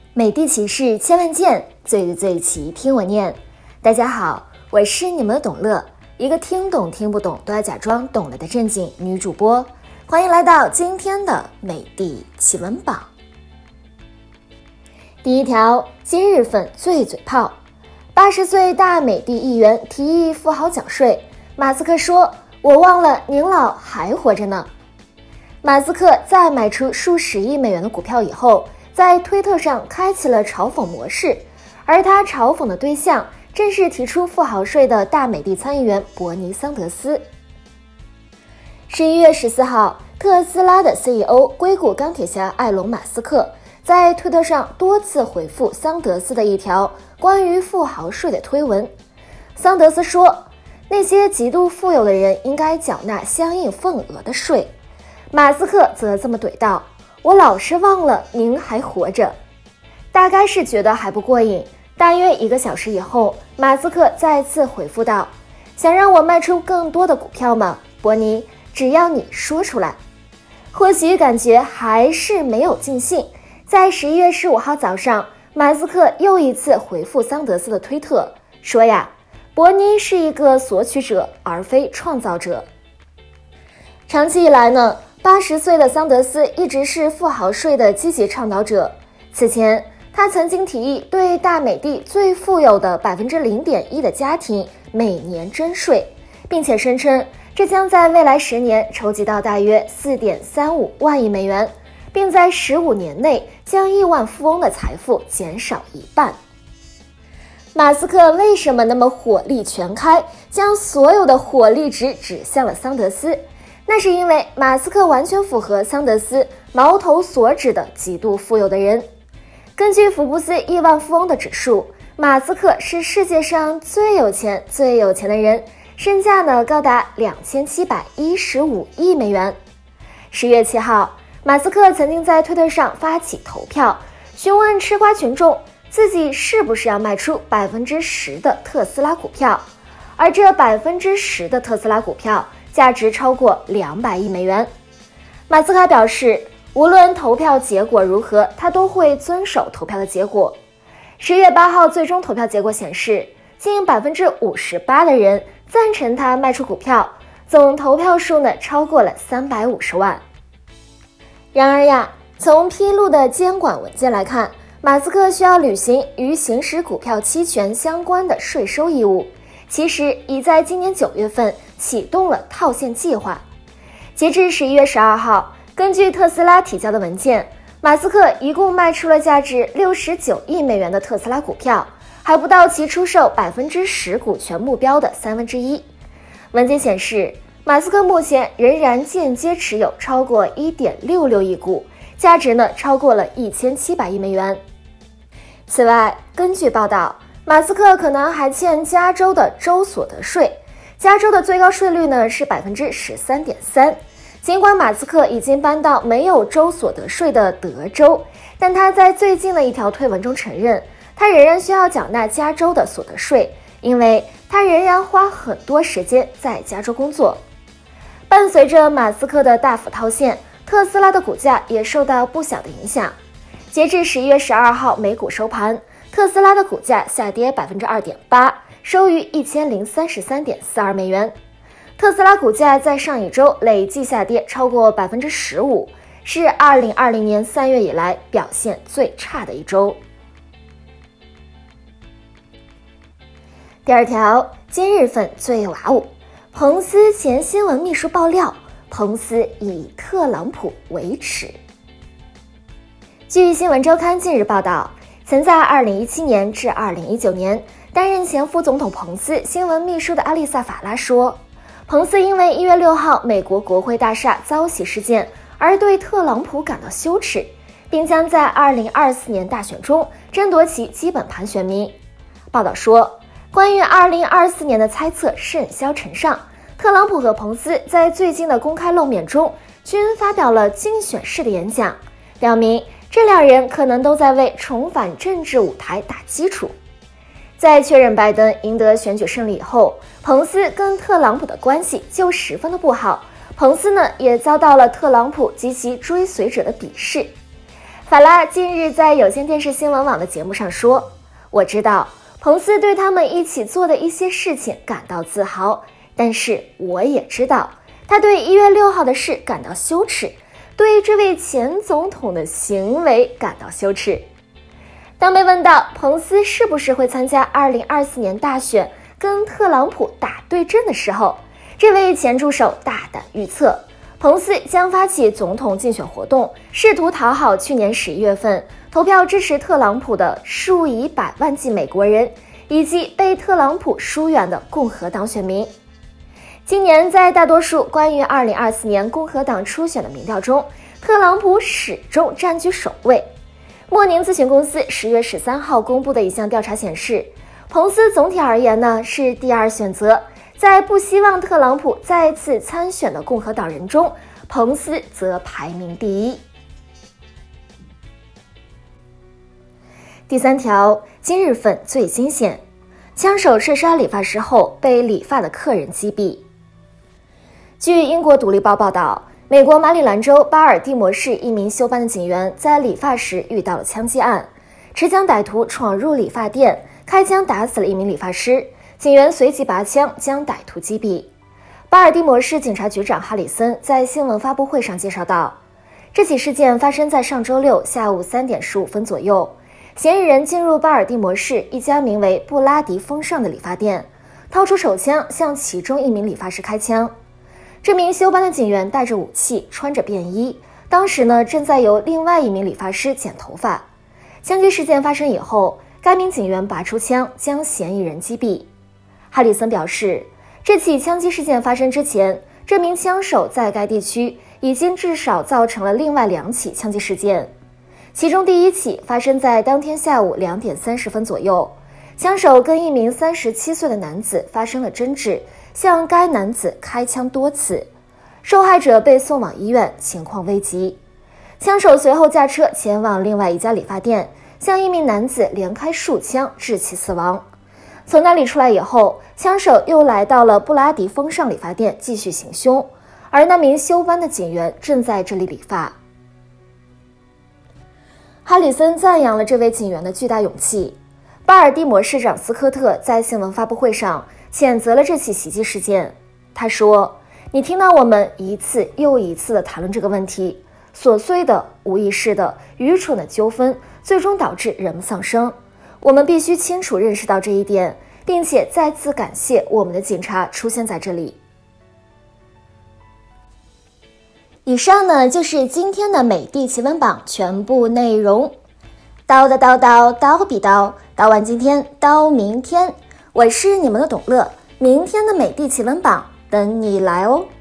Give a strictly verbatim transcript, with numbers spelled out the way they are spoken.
美的奇事千万件，最的最奇听我念。大家好，我是你们的董乐，一个听懂听不懂都要假装懂了的正经女主播。欢迎来到今天的美的奇闻榜。第一条，今日份最嘴炮，八十岁大美的议员提议富豪缴税，马斯克说：“我忘了您老还活着呢。”马斯克在卖出数十亿美元的股票以后，在推特上开启了嘲讽模式，而他嘲讽的对象正是提出富豪税的大美的参议员伯尼·桑德斯。十一月十四号，特斯拉的 C E O 硅谷钢铁侠埃隆·马斯克在推特上多次回复桑德斯的一条关于富豪税的推文。桑德斯说，那些极度富有的人应该缴纳相应份额的税。马斯克则这么怼道：“我老是忘了您还活着。”大概是觉得还不过瘾，大约一个小时以后，马斯克再次回复道：“想让我卖出更多的股票吗，伯尼？只要你说出来。”或许感觉还是没有尽兴，在十一月十五号早上，马斯克又一次回复桑德斯的推特，说呀，伯尼是一个索取者，而非创造者。长期以来呢，八十岁的桑德斯一直是富豪税的积极倡导者。此前，他曾经提议对大美的最富有的 百分之零点一 的家庭每年征税，并且声称这将在未来十年筹集到大约 四点三五万亿美元，并在十五年内将亿万富翁的财富减少一半。马斯克为什么那么火力全开，将所有的火力值指向了桑德斯？那是因为马斯克完全符合桑德斯矛头所指的极度富有的人。根据福布斯亿万富翁的指数，马斯克是世界上最有钱最有钱的人，身价呢高达两千七百一十五亿美元。十月七号，马斯克曾经在推特上发起投票，询问吃瓜群众自己是不是要卖出 百分之十 的特斯拉股票，而这 百分之十 的特斯拉股票价值超过两百亿美元。马斯克表示，无论投票结果如何，他都会遵守投票的结果。十月八号，最终投票结果显示，近 百分之五十八 的人赞成他卖出股票，总投票数呢超过了三百五十万。然而呀，从披露的监管文件来看，马斯克需要履行与行使股票期权相关的税收义务，其实已在今年九月份启动了套现计划。截至十一月十二号，根据特斯拉提交的文件，马斯克一共卖出了价值六十九亿美元的特斯拉股票，还不到其出售 百分之十 股权目标的三分之一。文件显示，马斯克目前仍然间接持有超过 一点六六亿股，价值呢超过了一千七百亿美元。此外，根据报道，马斯克可能还欠加州的州所得税，加州的最高税率呢是 百分之十三点三。尽管马斯克已经搬到没有州所得税的德州，但他在最近的一条推文中承认，他仍然需要缴纳加州的所得税，因为他仍然花很多时间在加州工作。伴随着马斯克的大幅套现，特斯拉的股价也受到不小的影响。截至十一月十二号美股收盘，特斯拉的股价下跌 百分之二点八， 收于一千零三十三点四二美元。特斯拉股价在上一周累计下跌超过 百分之十五， 是二零二零年三月以来表现最差的一周。第二条，今日份最哇哦，彭斯前新闻秘书爆料，彭斯以特朗普为耻。据新闻周刊近日报道，曾在二零一七年至二零一九年担任前副总统彭斯新闻秘书的阿丽萨·法拉说，彭斯因为一月六号美国国会大厦遭袭事件而对特朗普感到羞耻，并将在二零二四年大选中争夺其基本盘选民。报道说，关于二零二四年的猜测甚嚣尘上，特朗普和彭斯在最近的公开露面中均发表了竞选式的演讲，表明这两人可能都在为重返政治舞台打基础。在确认拜登赢得选举胜利以后，彭斯跟特朗普的关系就十分的不好，彭斯呢也遭到了特朗普及其追随者的鄙视。 法拉近日在有线电视新闻网的节目上说：“我知道彭斯对他们一起做的一些事情感到自豪，但是我也知道他对一月六号的事感到羞耻，对这位前总统的行为感到羞耻。”当被问到彭斯是不是会参加二零二四年大选跟特朗普打对阵的时候，这位前助手大胆预测，彭斯将发起总统竞选活动，试图讨好去年十一月份投票支持特朗普的数以百万计美国人，以及被特朗普疏远的共和党选民。今年在大多数关于二零二四年共和党初选的民调中，特朗普始终占据首位。莫宁咨询公司十月十三号公布的一项调查显示，彭斯总体而言呢是第二选择，在不希望特朗普再次参选的共和党人中，彭斯则排名第一。第三条，今日份最惊险，枪手射杀理发师后被理发的客人击毙。据英国独立报报道，美国马里兰州巴尔的摩市一名休班的警员在理发时遇到了枪击案，持枪歹徒闯入理发店，开枪打死了一名理发师，警员随即拔枪将歹徒击毙。巴尔的摩市警察局长哈里森在新闻发布会上介绍道，这起事件发生在上周六下午三点十五分左右，嫌疑人进入巴尔的摩市一家名为布拉迪风尚的理发店，掏出手枪向其中一名理发师开枪。这名休班的警员带着武器，穿着便衣，当时呢正在由另外一名理发师剪头发。枪击事件发生以后，该名警员拔出枪将嫌疑人击毙。哈里森表示，这起枪击事件发生之前，这名枪手在该地区已经至少造成了另外两起枪击事件，其中第一起发生在当天下午两点三十分左右，枪手跟一名三十七岁的男子发生了争执，向该男子开枪多次，受害者被送往医院，情况危急。枪手随后驾车前往另外一家理发店，向一名男子连开数枪，致其死亡。从那里出来以后，枪手又来到了布拉迪风尚理发店继续行凶，而那名休班的警员正在这里理发。哈里森赞扬了这位警员的巨大勇气。巴尔的摩市长斯科特在新闻发布会上谴责了这起袭击事件。他说，你听到我们一次又一次地谈论这个问题，琐碎的、无意识的、愚蠢的纠纷最终导致人们丧生。我们必须清楚认识到这一点，并且再次感谢我们的警察出现在这里。以上呢就是今天的美的奇闻榜全部内容。叨的叨叨叨比叨，叨完今天叨明天。我是你们的董乐，明天的美的奇闻榜等你来哦。